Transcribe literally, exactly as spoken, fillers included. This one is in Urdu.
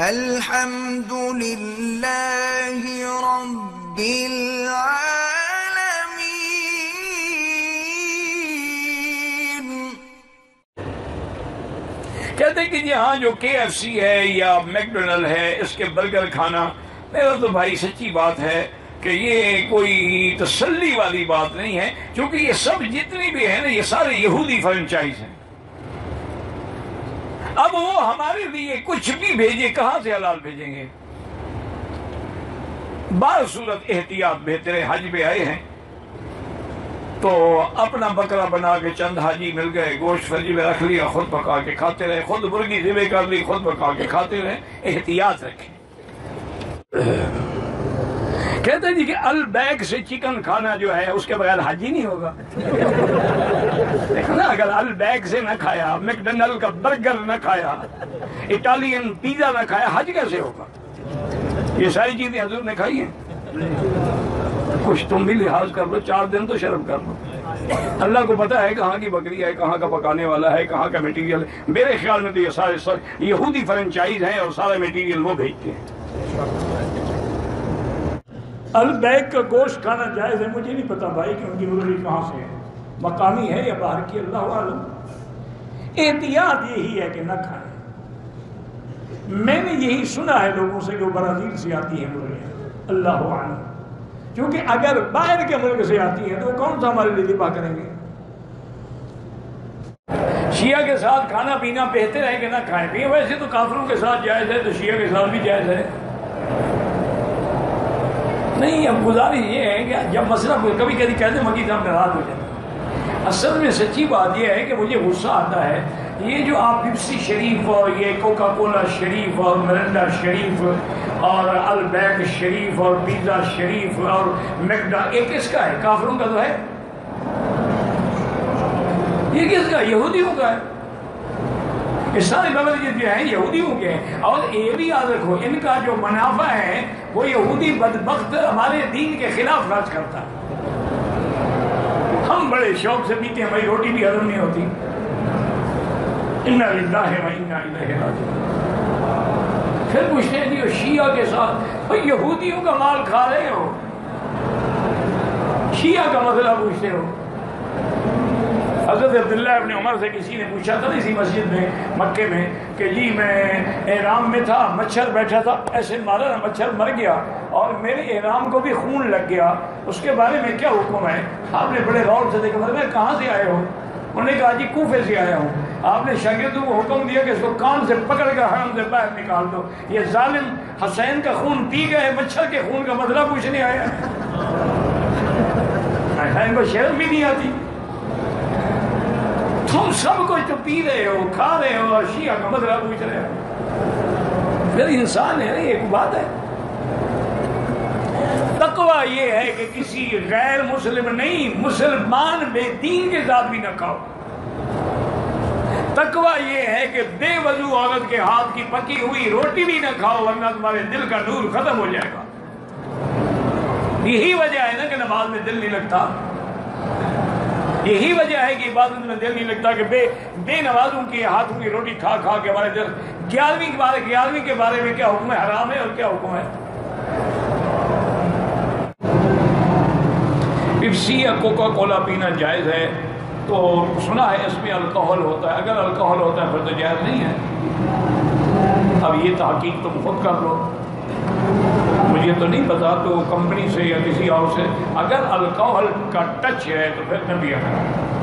الحمد للہ رب العالمین۔ کہتے ہیں کہ جی ہاں جو کے ایف سی ہے یا میکڈونلڈ ہے اس کے برگر کھانا، میرا تو بھائی سچی بات ہے کہ یہ کوئی تسلی والی بات نہیں ہے، کیونکہ یہ سب جتنی بھی ہیں نا یہ سارے یہودی فرنچائز ہیں۔ اب وہ ہمارے لیے کچھ بھی بھیجے، کہاں سے حلال بھیجیں گے؟ بعض صورت احتیاط بہتر ہے، حج پہ آئے ہیں تو اپنا بکرا بنا کے چند حاجی مل گئے، گوشت فرجی میں رکھ لیا، خود پکا کے کھاتے رہے، خود مرغی ذبح کر لی، خود پکا کے کھاتے رہے، احتیاط رکھیں۔ کہتے ہیں جی کہ البیگ سے چکن کھانا جو ہے اس کے بغیر حج ہی نہیں ہوگا۔ دیکھو نا، اگر البیگ سے نہ کھایا، میکڈونلڈ کا برگر نہ کھایا، اٹالین پیزا نہ کھایا، حج کیسے ہوگا؟ یہ ساری چیزیں حضور نے کھائی ہیں۔ کچھ تم بھی لحاظ کر لو، چار دن تو شرم کر لو۔ اللہ کو پتا ہے کہاں کی بکری ہے، کہاں کا پکانے والا ہے، کہاں کا میٹیریل ہے۔ میرے خیال میں تو یہ سارے یہودی فرنچائز ہیں اور سارا میٹیریل وہ بھیجتے ہیں۔ البیگ کا گوشت کھانا جائز ہے؟ مجھے نہیں پتا بھائی کہ ان کی مرغی کہاں سے ہے، مقامی ہے یا باہر کی، اللہ عالم۔ احتیاط یہی ہے کہ نہ کھائیں۔ میں نے یہی سنا ہے لوگوں سے کہ وہ برازیل سے آتی ہیں مرغیاں، اللہ عالم، کیونکہ اگر باہر کے ملک سے آتی ہیں تو وہ کون سا ہمارے لیے ذبح کریں گے؟ شیعہ کے ساتھ کھانا پینا بہتر ہے کہ نہ کھائیں پییں؟ ویسے تو کافروں کے ساتھ جائز ہے تو شیعہ کے ساتھ بھی جائز ہے۔ نہیں، اب گزارش یہ ہے کہ جب مسئلہ کبھی کبھی کہتے ہیں مکی صاحب ناراض ہو جاتے ہیں، اصل میں سچی بات یہ ہے کہ مجھے غصہ آتا ہے یہ جو آپ پیپسی شریف اور یہ کوکا کولا شریف اور مرنڈا شریف اور البیگ شریف اور پیزا شریف اور میکڈا، یہ کس کا ہے؟ کافروں کا تو ہے۔ یہ کس کا؟ یہودیوں کا ہے۔ یہ سارے بیوریجز جو ہیں یہودیوں کے ہیں، اور یہ بھی یاد رکھو ان کا جو منافع ہے وہ یہودی بدبخت ہمارے دین کے خلاف خرچ کرتا ہے۔ ہم بڑے شوق سے پیتے ہیں، ہماری روٹی بھی ہضم نہیں ہوتی۔ انا للہ و انا الیہ راجعون۔ پھر پوچھتے ہیں جی شیعہ کے ساتھ، بھئی یہودیوں کا مال کھا رہے ہو، شیعہ کا مسئلہ پوچھتے ہو۔ حضرت عبداللہ ابن عمر سے کسی نے پوچھا تھا اسی مسجد میں مکے میں کہ جی میں احرام میں تھا، مچھر بیٹھا تھا، ایسے مارا نا، مچھر مر گیا اور میرے احرام کو بھی خون لگ گیا، اس کے بارے میں کیا حکم ہے؟ آپ نے بڑے غور سے دیکھا، میں کہاں سے آئے ہو؟ انہوں نے کہا جی کوفے سے آیا ہوں۔ آپ نے شاگردوں کو حکم دیا کہ اس کو کان سے پکڑ کر حرم سے باہر نکال دو، یہ ظالم حسین کا خون پی گئے، مچھر کے خون کا مسئلہ پوچھنے آیا۔ ان کو شرم بھی نہیں آتی۔ تم سب کچھ تو پی رہے ہو، کھا رہے ہو، اور شیعہ کا مسئلہ پوچھ رہے ہو۔ پھر انسان ہے نا، ایک بات ہے۔ تقویٰ یہ ہے کہ کسی غیر مسلم نہیں، مسلمان بے دین کے ساتھ بھی نہ کھاؤ۔ تقویٰ یہ ہے کہ بے وضو عورت کے ہاتھ کی پکی ہوئی روٹی بھی نہ کھاؤ، ورنہ تمہارے دل کا نور ختم ہو جائے گا۔ یہی وجہ ہے نا کہ نماز میں دل نہیں لگتا، یہی وجہ ہے کہ عبادت میں دل نہیں لگتا کہ بے بے نمازوں کی ہاتھوں کی روٹی کھا کھا کے ہمارے دل۔ گیارہویں کے بارے گیارہویں کے بارے میں کیا حکم ہے؟ حرام ہے، اور کیا حکم ہے؟ پیپسی یا کوکا کولا پینا جائز ہے تو سنا ہے اس میں الکحل ہوتا ہے، اگر الکحل ہوتا ہے پھر تو جائز نہیں ہے۔ اب یہ تحقیق تم خود کر لو، مجھے تو نہیں پتا، تو کمپنی سے یا کسی اور سے اگر الکحل کا ٹچ ہے تو پھر نہ پیا کرو۔